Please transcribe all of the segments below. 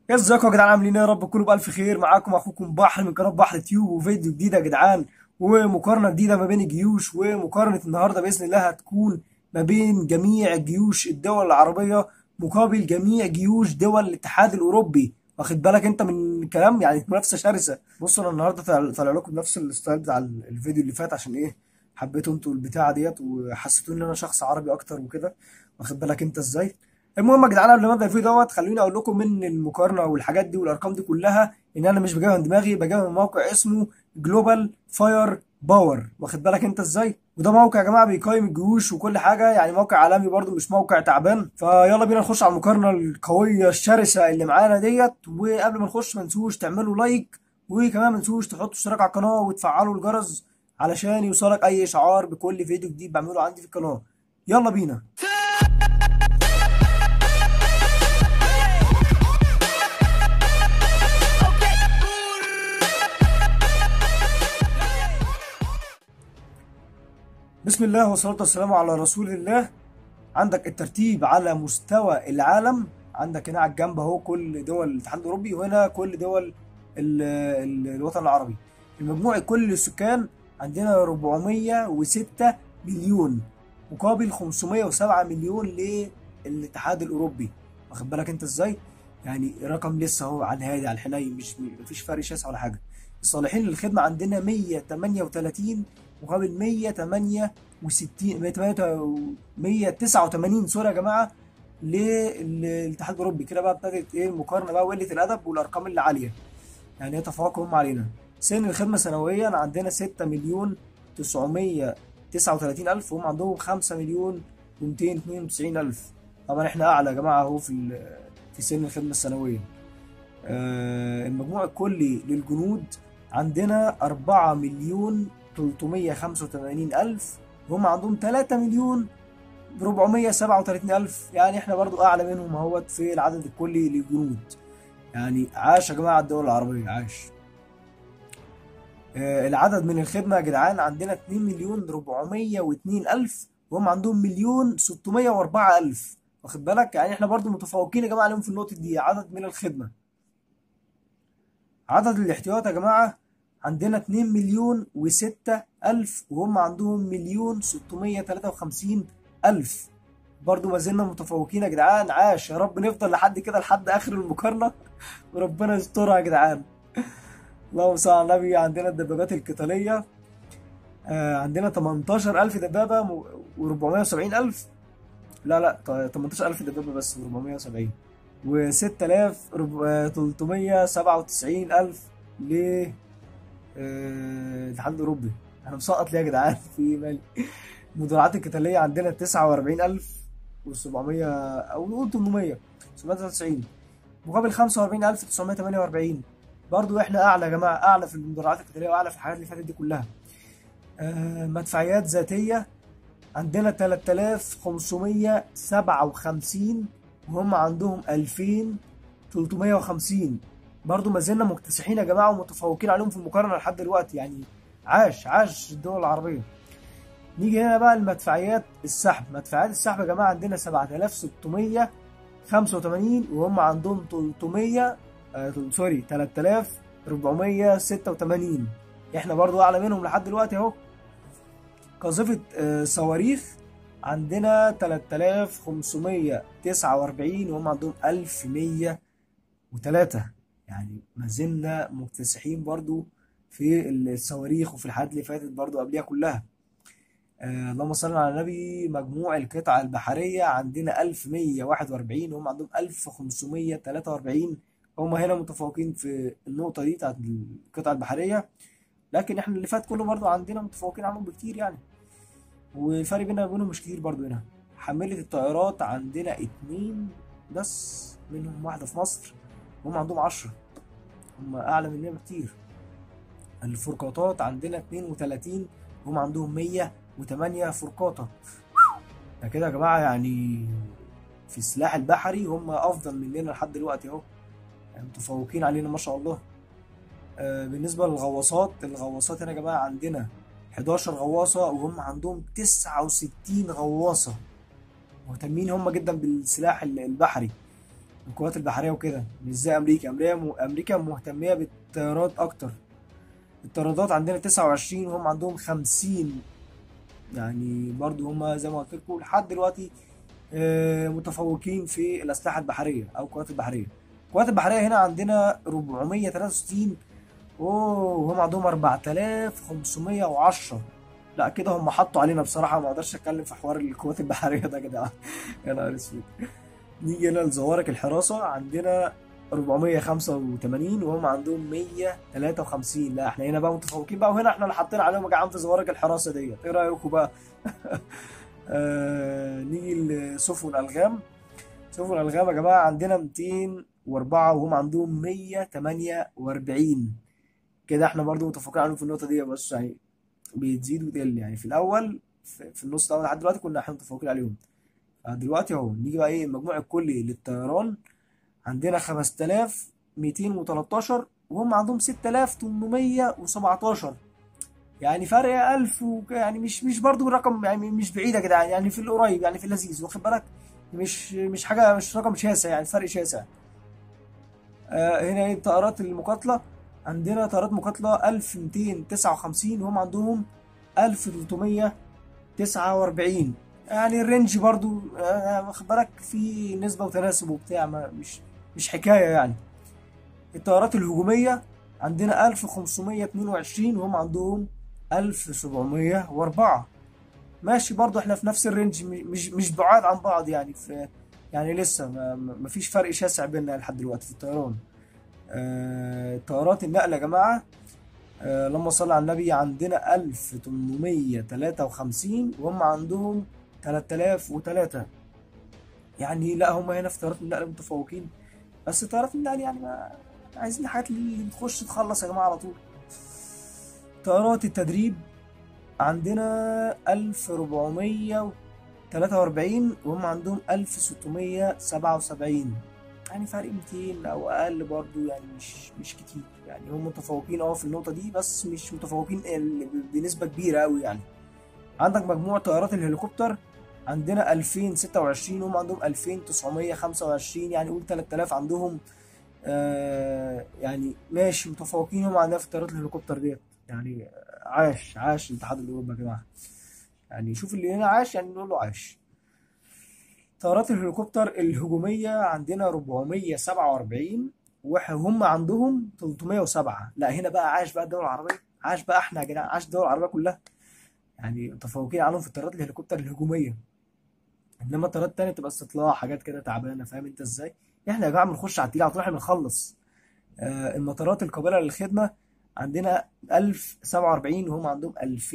ازيكم يا جدعان؟ عاملين ايه؟ يا رب تكونوا بألف خير. معاكم اخوكم بحر من قناة بحر تيوب، وفيديو جديد يا جدعان، ومقارنة جديدة ما بين الجيوش. ومقارنة النهاردة بإذن الله هتكون ما بين جميع جيوش الدول العربية مقابل جميع جيوش دول الاتحاد الأوروبي. واخد بالك انت من الكلام؟ يعني منافسة شرسة. بصوا انا النهارده طالع لكم بنفس الستايل بتاع الفيديو اللي فات. عشان ايه؟ حبيتوا انتوا البتاعة ديت وحسيتوا ان انا شخص عربي اكتر وكده. واخد بالك انت ازاي؟ المهم يا جدعان، قبل ما ابدا الفيديو خلوني اقول لكم من المقارنه والحاجات دي والارقام دي كلها ان انا مش بجيبها من دماغي، بجيبها من موقع اسمه جلوبال فاير باور. واخد بالك انت ازاي؟ وده موقع يا جماعه بيقيم الجيوش وكل حاجه، يعني موقع عالمي برضو، مش موقع تعبان. فيلا بينا نخش على المقارنه القويه الشرسه اللي معانا ديت. وقبل ما نخش ما تنسوش تعملوا لايك، وكمان ما تنسوش تحطوا اشتراك على القناه وتفعلوا الجرس علشان يوصلك اي اشعار بكل فيديو جديد بعمله عندي في القناه. يلا بينا. بسم الله والصلاة والسلام على رسول الله. عندك الترتيب على مستوى العالم، عندك هنا على الجنب اهو كل دول الاتحاد الاوروبي، وهنا كل دول الوطن العربي. المجموع كل السكان عندنا 406 مليون مقابل 507 مليون للاتحاد الاوروبي. واخد بالك انت ازاي؟ يعني رقم لسه اهو على الهادي على الحنين، مفيش فرق شاسع ولا حاجه. الصالحين للخدمه عندنا 138 مقابل 168 189 سوري يا جماعه للاتحاد الاوروبي. كده بقى ابتدت ايه المقارنه بقى وقله الادب والارقام اللي عاليه، يعني هي تفوق هم علينا. سن الخدمه سنويا عندنا 6 مليون 939 الف، وهم عندهم 5 مليون و292 الف. طبعا احنا اعلى يا جماعه اهو في سن الخدمه السنويه. المجموع الكلي للجنود عندنا 4 مليون 385 ألف، وهم عندهم 3 مليون 437 ألف. يعني احنا برضو أعلى منهم اهوت في العدد الكلي للجنود. يعني عاش يا جماعة الدول العربية، عاش. العدد من الخدمة يا جدعان عندنا 2 مليون 402 ألف، وهم عندهم مليون 604 ألف. واخد بالك؟ يعني احنا برضو متفوقين يا جماعة عليهم في النقطة دي، عدد من الخدمة. عدد الاحتياط يا جماعة عندنا 2 مليون و6 ألف، وهم عندهم مليون 653 ألف. برضو ما زلنا متفوقين يا جدعان، عاش. يا رب نفضل لحد كده لحد آخر المقارنة وربنا يسترها يا جدعان. اللهم صل على النبي. عندنا الدبابات القتالية عندنا 18,000 دبابة و470 ألف. لا 18,000 دبابة بس و470، و6397 ألف ل الاتحاد الأوروبي. أنا مسقط ليه يا جدعان؟ في إيه مالي؟ المدرعات القتالية عندنا 49,700 أو نقول 800 793 مقابل 45,948. برضو احنا أعلى يا جماعة، أعلى في المدرعات القتالية وأعلى في الحاجات اللي فاتت دي كلها. مدفعيات ذاتية عندنا 3557، وهم عندهم 2350. برضو ما زلنا مكتسحين يا جماعة ومتفوقين عليهم في المقارنة لحد دلوقتي. يعني عاش الدول العربية. نيجي هنا بقى المدفعيات السحب. مدفعيات السحب يا جماعة عندنا 7685، وهم عندهم 3486. احنا برضو أعلى منهم لحد دلوقتي أهو. قاذفة صواريخ عندنا 3549، وهم عندهم 1103. يعني ما زلنا مكتسحين برضو في الصواريخ وفي الحاجات اللي فاتت برضو قبلها كلها. اللهم صل على النبي. مجموع القطع البحرية عندنا 1141، وهم عندهم 1543. هم هنا متفوقين في النقطة دي بتاعت القطع البحرية، لكن احنا اللي فات كله برضو عندنا متفوقين عنهم بكتير يعني. والفرق بيننا وبينهم مش كتير برضو. هنا حملة الطائرات عندنا 2 بس، منهم واحدة في مصر، وهم عندهم 10. هم أعلى مننا بكتير. الفرقاطات عندنا 32، وهم عندهم 108 فرقاطة. ده كده يا جماعة يعني في السلاح البحري هم أفضل مننا لحد دلوقتي أهو، يعني متفوقين علينا ما شاء الله. بالنسبة الغواصات هنا يا جماعة عندنا 11 غواصة، وهم عندهم 69 غواصة. مهتمين هم جدا بالسلاح البحري. القوات البحريه وكده، مش زي امريكا. امريكا مهتميه بالطيارات اكتر. الطيارات عندنا 29 وهم عندهم 50. يعني برضو هم زي ما قلت لكم لحد دلوقتي متفوقين في الاسلحه البحريه او القوات البحريه. القوات البحريه هنا عندنا 463، وهم عندهم 4510. لا كده هم حطوا علينا بصراحه، ما اقدرش اتكلم في حوار القوات البحريه ده يا جدعان. يا نهار اسود. نيجي هنا لزوارق الحراسه، عندنا 485 وهم عندهم 153. لا احنا هنا بقى متفوقين بقى، وهنا احنا اللي حاطين عليهم يا جدعان في زوارق الحراسه ديت. ايه رايكم بقى؟ نيجي لسفن الالغام. سفن الالغام يا جماعه عندنا 204 وهم عندهم 148. كده احنا برضو متفوقين عنهم في النقطه دي، بس يعني بتزيد وتقل. يعني في الاول في النص الاول لحد دلوقتي كنا احنا متفوقين عليهم. دلوقتي اهو نيجي بقى ايه المجموع الكلي للطيران. عندنا 5213 وهم عندهم 6817. يعني فرق 1000 يعني مش برضو رقم، يعني مش بعيد يا جدعان، يعني في القريب، يعني في اللذيذ، واخد بالك. مش حاجه، مش رقم شاسع، يعني فرق شاسع. هنا ايه الطائرات المقاتله. عندنا طائرات مقاتله 1259 وهم عندهم 1349. يعني الرينج برضو واخد بالك في نسبه وتناسب وبتاع، مش حكايه يعني. الطيارات الهجوميه عندنا 1522 وهم عندهم 1704. ماشي برضو احنا في نفس الرينج، مش بعاد عن بعض يعني. يعني لسه ما فيش فرق شاسع بيننا لحد دلوقتي في الطيران. طيارات النقل يا جماعة، اللهم صل على النبي، عندنا 1853 وهم عندهم 3003. يعني لا هم هنا في طيارات النقل متفوقين. بس طيارات النقل يعني ما عايزين الحاجات اللي بتخش تخلص يا جماعة على طول. طيارات التدريب عندنا 1443 وهم عندهم 1677. يعني فرق 200 او اقل برضو، يعني مش كتير. يعني هم متفوقين في النقطة دي، بس مش متفوقين بنسبة كبيرة قوي يعني. عندك مجموع طيارات الهليكوبتر عندنا 2026 وهم عندهم 2925. يعني قول 3000 عندهم. يعني ماشي متفوقين هم عندنا في طيارات الهليكوبتر ديت. يعني عاش الاتحاد الاوروبي يا جماعه. يعني شوف اللي هنا عاش، يعني نقول له عاش. طيارات الهليكوبتر الهجوميه عندنا 447 وهم عندهم 307. لا هنا بقى عاش بقى الدول العربيه، عاش بقى احنا يا جدعان، عاش الدول العربيه كلها. يعني متفوقين عنهم في طيارات الهليكوبتر الهجوميه. انما الطيارات التانيه تبقى استطلاع حاجات كده تعبانه، فاهم انت ازاي. احنا يا جماعه بنخش على التقيل على طول، احنا بنخلص. المطارات القابله للخدمه عندنا 1047 وهم عندهم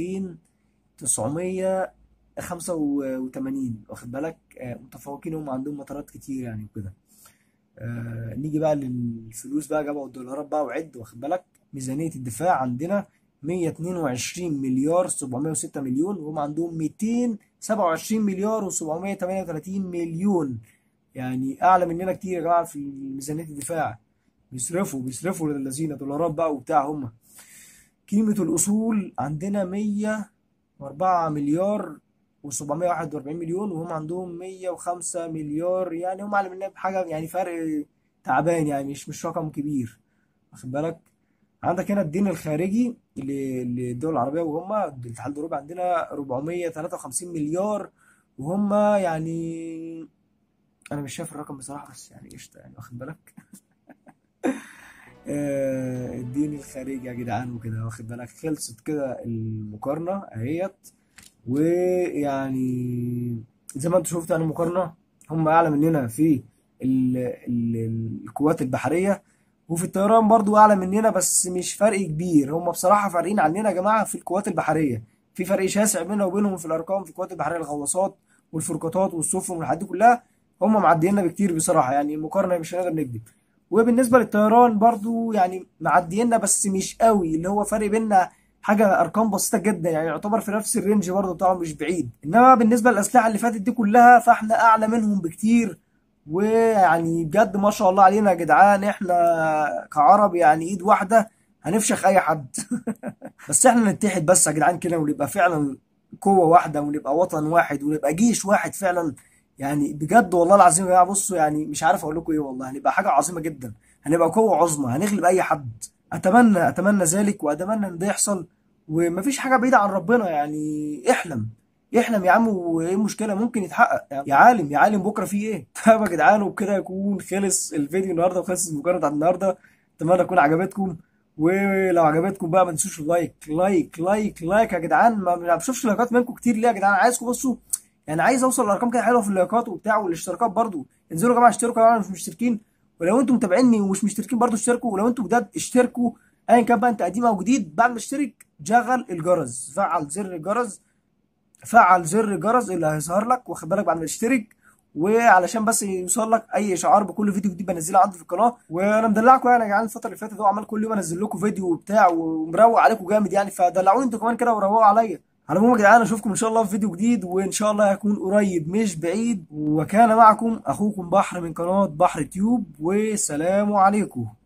2985. واخد بالك. متفوقين هم عندهم مطارات كتير يعني وكده. نيجي بقى للفلوس بقى، جابوا الدولارات بقى وعد، واخد بالك. ميزانية الدفاع عندنا 122 مليار 706 مليون وهم عندهم 227 مليار و738 مليون. يعني اعلى مننا كتير يا جماعه في ميزانية الدفاع. بيصرفوا للذين دولارات بقى وبتاع هم. قيمة الأصول عندنا 104 مليار و741 مليون وهم عندهم 105 مليار. يعني هم أعلى مننا بحاجة، يعني فرق تعبان، يعني مش رقم كبير، واخد بالك. عندك هنا الدين الخارجي للدول العربية وهم الاتحاد الأوروبي عندنا 453 مليار وهم يعني أنا مش شايف الرقم بصراحة، بس يعني قشطة يعني، واخد بالك. الدين الخارجي يا جدعان وكده، واخد بالك. خلصت كده المقارنة اهيت. ويعني زي ما انتم شفتوا يعني المقارنة، هم أعلى مننا في القوات البحرية، وفي الطيران برضو أعلى مننا، بس مش فرق كبير. هم بصراحة فارقين عننا يا جماعة في القوات البحرية. في فرق شاسع بيننا وبينهم في الأرقام. في القوات البحرية الغواصات والفرقاطات والسفن والحاجات دي كلها هم معدينا بكتير بصراحة. يعني المقارنة مش هنقدر نكذب. وبالنسبة للطيران برضو يعني معدينا، بس مش قوي. اللي هو فرق بيننا حاجة أرقام بسيطة جدا، يعني يعتبر في نفس الرينج برضو بتاعهم، مش بعيد. إنما بالنسبة للأسلحة اللي فاتت دي كلها فإحنا أعلى منهم بكتير. ويعني بجد ما شاء الله علينا يا جدعان، إحنا كعرب يعني إيد واحدة هنفشخ أي حد. بس إحنا نتحد بس يا جدعان كده، ونبقى فعلا قوة واحدة، ونبقى وطن واحد، ونبقى جيش واحد فعلا. يعني بجد والله العظيم يا جماعه، بصوا يعني مش عارف اقول لكم ايه، والله هنبقى حاجه عظيمه جدا، هنبقى قوه عظمى، هنغلب اي حد. اتمنى ذلك، واتمنى ان ده يحصل. ومفيش حاجه بعيده عن ربنا يعني. احلم، احلم يا عم، وايه المشكله؟ ممكن يتحقق يا عالم، يا عالم بكره فيه ايه. طيب يا جدعان، وبكده يكون خلص الفيديو النهارده وخلص المقارنه بتاعت النهارده. اتمنى تكون عجبتكم. ولو عجبتكم بقى ما تنسوش اللايك لايك لايك لايك يا جدعان. ما بشوفش لايكات منكم كتير ليه يا جدعان؟ عايزكم بصوا، يعني عايز اوصل لارقام كده حلوه في اللايكات وبتاع والاشتراكات برضو. انزلوا يا جماعه اشتركوا لو مش مشتركين، ولو انتم متابعيني ومش مشتركين برضو اشتركوا، ولو انتم جداد اشتركوا. ايا كان بقى انت قديم او جديد، بعد ما تشترك شغل الجرس، فعل زر الجرس، فعل زر الجرس اللي هيظهر لك، واخد بالك، بعد ما تشترك. وعلشان بس يوصل لك اي اشعار بكل فيديو جديد بنزله عندي في القناه. وانا مدلعكم يعني يا جدعان الفتره اللي فاتت، عمال كل يوم انزل لكم فيديو وبتاع ومروق عليكم جامد يعني، فدلعوني انتوا كمان كده وروقوا عليا. على العموم يا جدعان، اشوفكم ان شاء الله في فيديو جديد، وان شاء الله هيكون قريب مش بعيد. وكان معكم اخوكم بحر من قناه بحر تيوب، والسلام عليكم.